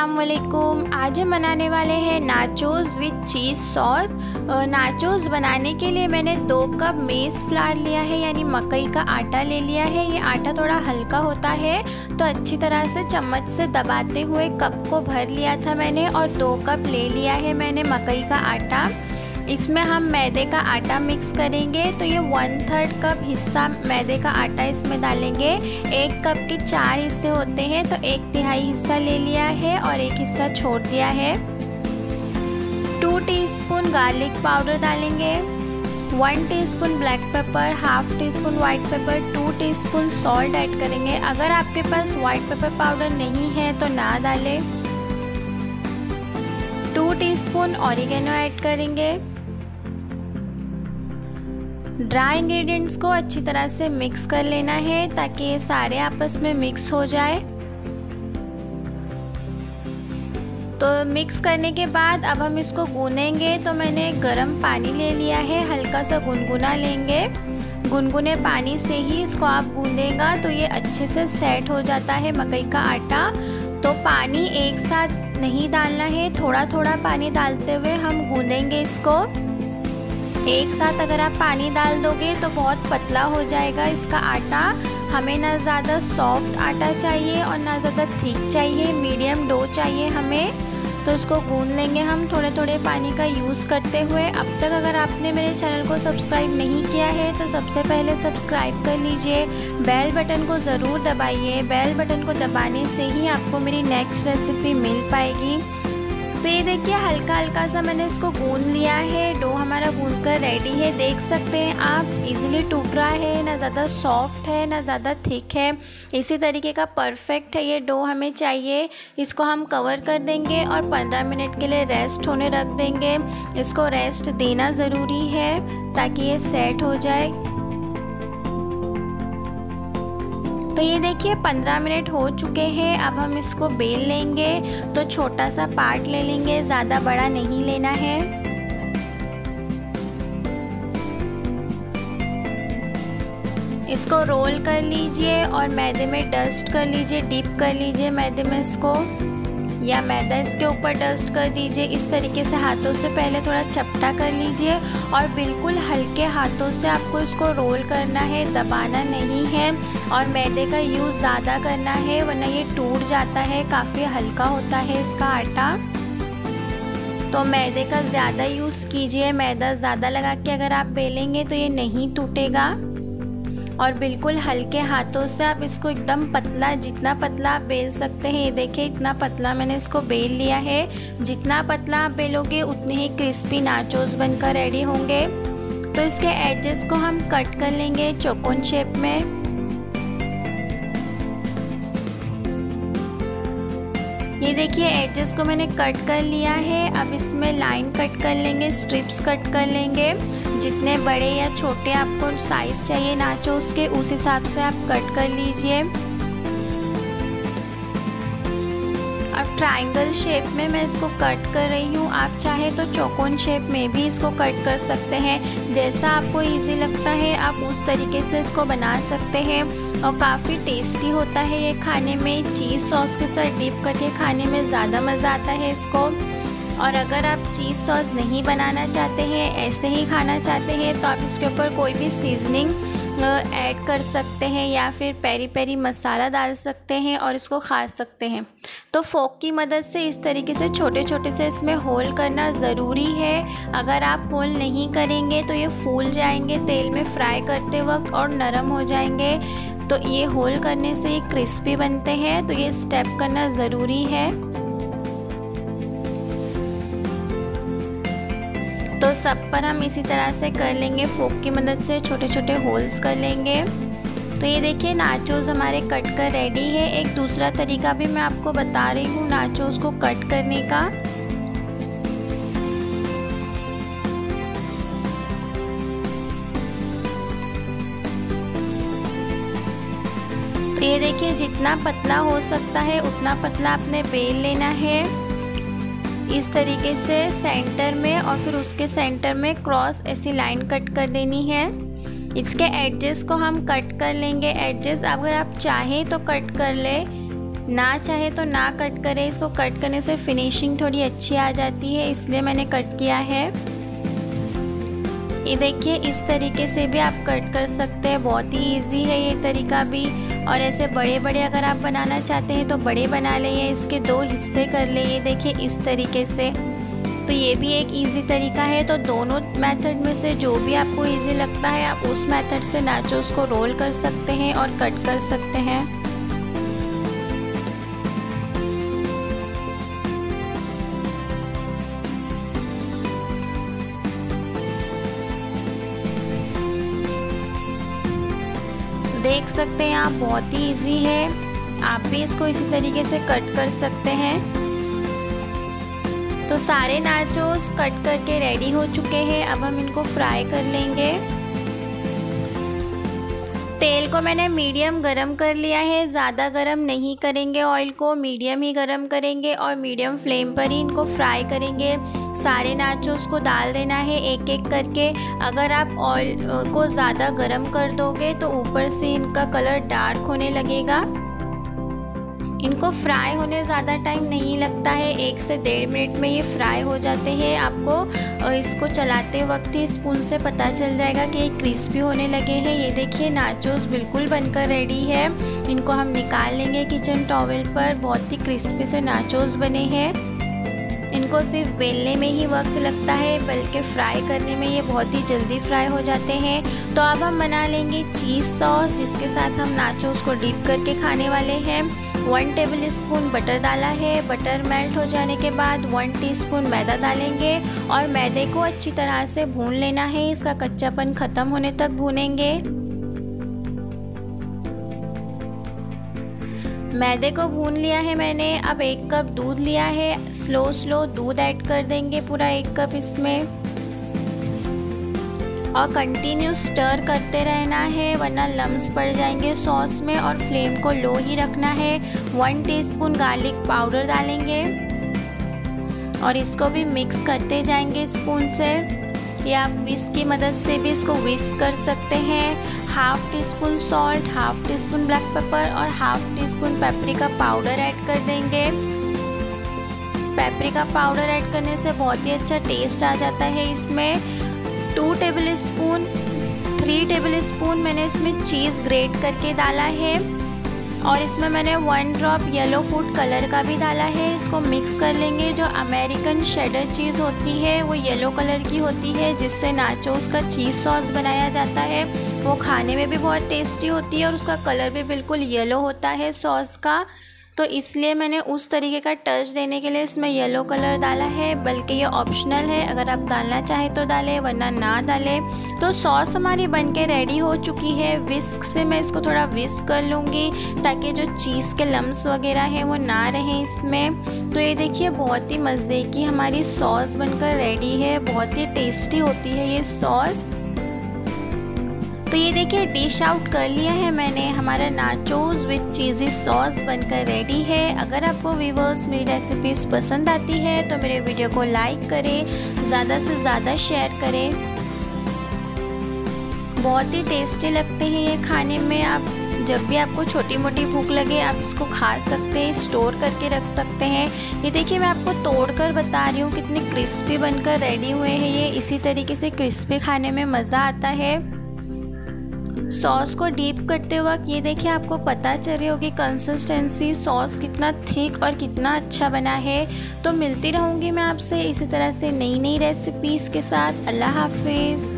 अस्सलाम वालेकुम। आज हम बनाने वाले हैं nachos with cheese sauce. Nachos बनाने के लिए मैंने 2 कप मेज़ फ्लावर लिया है, यानी मकई का आटा ले लिया है। ये आटा थोड़ा हल्का होता है तो अच्छी तरह से चम्मच से दबाते हुए कप को भर लिया था मैंने, और 2 कप ले लिया है मैंने मकई का आटा। इसमें हम मैदे का आटा मिक्स करेंगे, तो ये 1/3 कप हिस्सा मैदे का आटा इसमें डालेंगे। 1 कप के 4 हिस्से होते हैं, तो 1/3 हिस्सा ले लिया है और 1 हिस्सा छोड़ दिया है। 2 टीस्पून गार्लिक पाउडर डालेंगे, 1 teaspoon black pepper, ½ teaspoon white pepper, 2 teaspoon salt add करेंगे। अगर आपके पास वाइट पेपर पाउडर नहीं है तो ना डालें। 2 टीस्पून ऑरिगेनो ऐड करेंगे। ड्राई इंग्रेडिएंट्स को अच्छी तरह से मिक्स कर लेना है ताकि ये सारे आपस में मिक्स हो जाए। तो मिक्स करने के बाद अब हम इसको गूंदेंगे। तो मैंने गर्म पानी ले लिया है, हल्का सा गुनगुना लेंगे। गुनगुने पानी से ही इसको आप गूंदेगा तो ये अच्छे से सेट हो जाता है मकई का आटा। तो पानी एक साथ नहीं डालना है, थोड़ा थोड़ा पानी डालते हुए हम गूंदेंगे इसको। एक साथ अगर आप पानी डाल दोगे तो बहुत पतला हो जाएगा इसका आटा। हमें ना ज़्यादा सॉफ्ट आटा चाहिए और ना ज़्यादा थिक चाहिए, मीडियम डो चाहिए हमें। तो इसको गूंद लेंगे हम थोड़े थोड़े पानी का यूज़ करते हुए। अब तक अगर आपने मेरे चैनल को सब्सक्राइब नहीं किया है तो सबसे पहले सब्सक्राइब कर लीजिए, बेल बटन को ज़रूर दबाइए। बेल बटन को दबाने से ही आपको मेरी नेक्स्ट रेसिपी मिल पाएगी। तो ये देखिए हल्का हल्का सा मैंने इसको गूंद लिया है। डो हमारा गूंद कर रेडी है, देख सकते हैं आप, इजीली टूट रहा है, ना ज़्यादा सॉफ्ट है ना ज़्यादा थिक है। इसी तरीके का परफेक्ट है ये डो हमें चाहिए। इसको हम कवर कर देंगे और 15 मिनट के लिए रेस्ट होने रख देंगे। इसको रेस्ट देना ज़रूरी है ताकि ये सेट हो जाए। तो ये देखिए 15 मिनट हो चुके हैं। अब हम इसको बेल लेंगे। तो छोटा सा पार्ट ले लेंगे, ज़्यादा बड़ा नहीं लेना है। इसको रोल कर लीजिए और मैदे में डस्ट कर लीजिए, डिप कर लीजिए मैदे में इसको, या मैदा इसके ऊपर डस्ट कर दीजिए। इस तरीके से हाथों से पहले थोड़ा चपटा कर लीजिए और बिल्कुल हल्के हाथों से आपको इसको रोल करना है, दबाना नहीं है। और मैदे का यूज़ ज़्यादा करना है वरना ये टूट जाता है, काफ़ी हल्का होता है इसका आटा। तो मैदे का ज़्यादा यूज़ कीजिए। मैदा ज़्यादा लगा के अगर आप बेलेंगे तो ये नहीं टूटेगा। और बिल्कुल हल्के हाथों से आप इसको एकदम पतला, जितना पतला आप बेल सकते हैं, ये देखिए इतना पतला मैंने इसको बेल लिया है। जितना पतला आप बेलोगे उतने ही क्रिस्पी नाचोस बनकर रेडी होंगे। तो इसके एजेस को हम कट कर लेंगे चौकोन शेप में। ये देखिए एजेस को मैंने कट कर लिया है। अब इसमें लाइन कट कर लेंगे, स्ट्रिप्स कट कर लेंगे। जितने बड़े या छोटे आपको साइज़ चाहिए नाचोस के, उस हिसाब से आप कट कर लीजिए। अब ट्रायंगल शेप में मैं इसको कट कर रही हूँ। आप चाहे तो चौकोन शेप में भी इसको कट कर सकते हैं। जैसा आपको इजी लगता है आप उस तरीके से इसको बना सकते हैं। और काफ़ी टेस्टी होता है ये खाने में। चीज़ सॉस के साथ डिप करके खाने में ज़्यादा मज़ा आता है इसको। और अगर आप चीज़ सॉस नहीं बनाना चाहते हैं, ऐसे ही खाना चाहते हैं, तो आप इसके ऊपर कोई भी सीजनिंग ऐड कर सकते हैं या फिर पेरी पेरी मसाला डाल सकते हैं और इसको खा सकते हैं। तो फोक की मदद से इस तरीके से छोटे छोटे से इसमें होल करना ज़रूरी है। अगर आप होल नहीं करेंगे तो ये फूल जाएंगे तेल में फ्राई करते वक्त और नरम हो जाएंगे। तो ये होल करने से ये क्रिस्पी बनते हैं, तो ये स्टेप करना ज़रूरी है। तो सब पर हम इसी तरह से कर लेंगे, फोक की मदद से छोटे छोटे होल्स कर लेंगे। तो ये देखिए नाचोस हमारे कट कर रेडी है। एक दूसरा तरीका भी मैं आपको बता रही हूँ नाचोस को कट करने का। तो ये देखिए जितना पतला हो सकता है उतना पतला आपने बेल लेना है, इस तरीके से सेंटर में, और फिर उसके सेंटर में क्रॉस ऐसी लाइन कट कर देनी है। इसके एडजेस को हम कट कर लेंगे। एडजेस अगर आप चाहें तो कट कर ले, ना चाहे तो ना कट करें, इसको कट करने से फिनिशिंग थोड़ी अच्छी आ जाती है, इसलिए मैंने कट किया है। ये देखिए इस तरीके से भी आप कट कर सकते हैं, बहुत ही इजी है ये तरीका भी। और ऐसे बड़े बड़े अगर आप बनाना चाहते हैं तो बड़े बना लें, इसके 2 हिस्से कर लें, ये देखिए इस तरीके से। तो ये भी एक इजी तरीका है। तो दोनों मेथड में से जो भी आपको इजी लगता है आप उस मेथड से नाचोस को रोल कर सकते हैं और कट कर सकते हैं। देख सकते हैं आप, बहुत ही इजी है, आप भी इसको इसी तरीके से कट कर सकते हैं। तो सारे नाचोस कट करके रेडी हो चुके हैं, अब हम इनको फ्राई कर लेंगे। तेल को मैंने मीडियम गरम कर लिया है, ज़्यादा गरम नहीं करेंगे, ऑयल को मीडियम ही गरम करेंगे और मीडियम फ्लेम पर ही इनको फ्राई करेंगे। सारे नाचोस को डाल देना है एक एक करके। अगर आप ऑयल को ज़्यादा गरम कर दोगे तो ऊपर से इनका कलर डार्क होने लगेगा। इनको फ्राई होने ज़्यादा टाइम नहीं लगता है, 1 से 1.5 मिनट में ये फ्राई हो जाते हैं। आपको इसको चलाते वक्त ही स्पून से पता चल जाएगा कि ये क्रिस्पी होने लगे हैं। ये देखिए नाचोस बिल्कुल बनकर रेडी है। इनको हम निकाल लेंगे किचन टॉवेल पर। बहुत ही क्रिस्पी से नाचोस बने हैं। इनको सिर्फ बेलने में ही वक्त लगता है, बल्कि फ्राई करने में ये बहुत ही जल्दी फ्राई हो जाते हैं। तो अब हम बना लेंगे चीज़ सॉस, जिसके साथ हम नाचोस को डिप करके खाने वाले हैं। 1 टेबल स्पून बटर डाला है। बटर मेल्ट हो जाने के बाद 1 टीस्पून मैदा डालेंगे और मैदे को अच्छी तरह से भून लेना है, इसका कच्चापन ख़त्म होने तक भूनेंगे। मैदे को भून लिया है मैंने। अब 1 कप दूध लिया है, स्लो दूध ऐड कर देंगे पूरा 1 कप इसमें और कंटिन्यू स्टर करते रहना है, वरना लम्स पड़ जाएंगे सॉस में। और फ्लेम को लो ही रखना है। 1 टीस्पून गार्लिक पाउडर डालेंगे और इसको भी मिक्स करते जाएंगे स्पून से, या आप विस्क की मदद से भी इसको विस्क कर सकते हैं। 1/2 teaspoon salt, 1/2 teaspoon black pepper और 1/2 टीस्पून पेपरिका पाउडर ऐड कर देंगे। पेपरिका पाउडर ऐड करने से बहुत ही अच्छा टेस्ट आ जाता है इसमें। 3 टेबल स्पून मैंने इसमें चीज़ ग्रेट करके डाला है और इसमें मैंने 1 ड्रॉप येलो फूड कलर का भी डाला है। इसको मिक्स कर लेंगे। जो अमेरिकन शेडर चीज़ होती है वो येलो कलर की होती है, जिससे नाचोस का चीज़ सॉस बनाया जाता है। वो खाने में भी बहुत टेस्टी होती है और उसका कलर भी बिल्कुल येलो होता है सॉस का। तो इसलिए मैंने उस तरीके का टच देने के लिए इसमें येलो कलर डाला है, बल्कि ये ऑप्शनल है, अगर आप डालना चाहें तो डालें वरना ना डालें। तो सॉस हमारी बनके रेडी हो चुकी है। विस्क से मैं इसको थोड़ा विस्क कर लूँगी ताकि जो चीज़ के लम्स वगैरह हैं वो ना रहें इसमें। तो ये देखिए बहुत ही मज़े की हमारी सॉस बनकर रेडी है, बहुत ही टेस्टी होती है ये सॉस। तो ये देखिए डिश आउट कर लिया है मैंने, हमारा नाचोस विद चीज़ी सॉस बनकर रेडी है। अगर आपको व्यूअर्स मेरी रेसिपीज़ पसंद आती है तो मेरे वीडियो को लाइक करें, ज़्यादा से ज़्यादा शेयर करें। बहुत ही टेस्टी लगते हैं ये खाने में। आप जब भी आपको छोटी मोटी भूख लगे आप इसको खा सकते हैं, स्टोर करके रख सकते हैं। ये देखिए मैं आपको तोड़कर बता रही हूँ कितने क्रिस्पी बनकर रेडी हुए हैं ये। इसी तरीके से क्रिस्पी खाने में मज़ा आता है। सॉस को डीप करते वक्त ये देखिए आपको पता चल रही होगी कंसिस्टेंसी सॉस कितना थिक और कितना अच्छा बना है। तो मिलती रहूँगी मैं आपसे इसी तरह से नई नई रेसिपीज़ के साथ। अल्लाह हाफिज़।